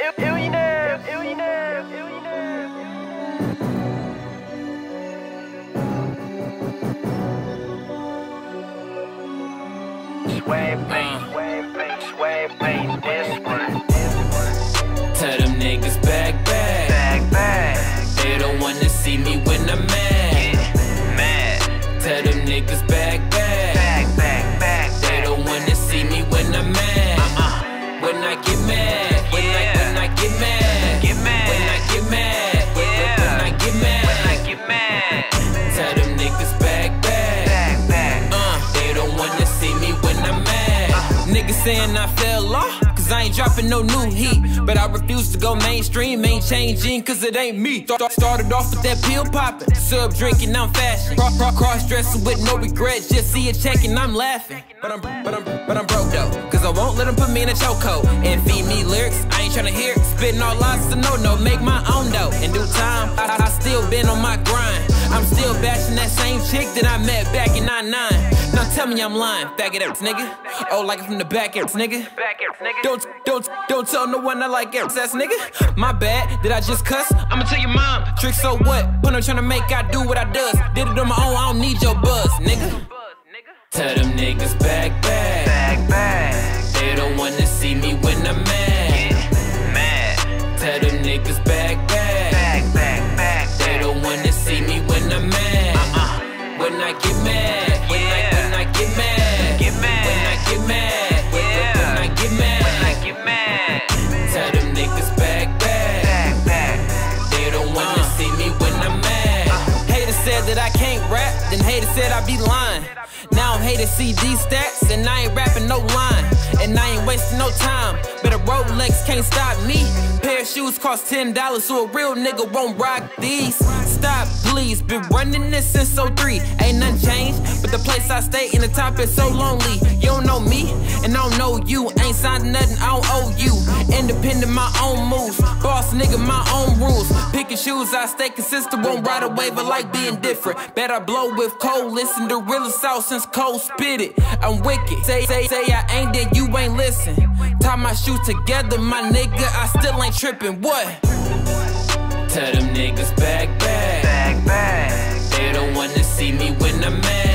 Tell them niggas back. They don't wanna see me when I'm mad. Tell them niggas back. They don't wanna see me when I'm mad. When I get mad, when I get mad, when I get mad, when I get mad. Tell them niggas back. They don't wanna see me when I'm mad. Niggas saying I fell off, cause I ain't dropping no new heat. But I refuse to go mainstream, ain't changing cause it ain't me. Started off with that pill popping, sub drinking, I'm fashion. Cross dressing with no regrets, just see it checking, I'm laughing. But I'm broke though, cause I won't let them put me in a chokehold and feed me lyrics I ain't tryna hear. Spitting all lots of no, make my own though. In due time, I still been on my grind. I'm still bashing that same chick that I met back in '99. Now tell me I'm lying, faggot ass nigga. Oh, like it from the back ass nigga. Don't tell no one I like ass nigga. My bad, did I just cuss? I'ma tell your mom, trick so what? Put her tryna make I do what I does. Did it on my own, I don't need your buzz, nigga. Tell them niggas back. They don't wanna see me when I'm mad. Tell them niggas back. They don't wanna see me when I'm mad. When I get mad, when I get mad, when I get mad, when I get mad. Tell them niggas back. They don't wanna see me when I'm mad. Haters said that I can't rap, then haters said I be lying. Now I'm hating CD stats, and I ain't rapping no line. And I ain't wasting no time, but a Rolex can't stop me. Pair of shoes cost $10, so a real nigga won't rock these. Stop, please, been running this since '03. Ain't nothing changed, but the place I stay in the top is so lonely. You don't know me, and I don't know you. Ain't signed nothing, I don't owe you. Independent, my own moves. Boss nigga, my own rules. Picking shoes, I stay consistent, won't ride a wave, I like being different. Bet I blow with Cole, listen to realest out since Cole spit it. I'm wicked, say I ain't, then you ain't listen. Tie my shoes together, my nigga, I still ain't tripping, what? Tell them niggas back. They don't wanna see me when I'm mad.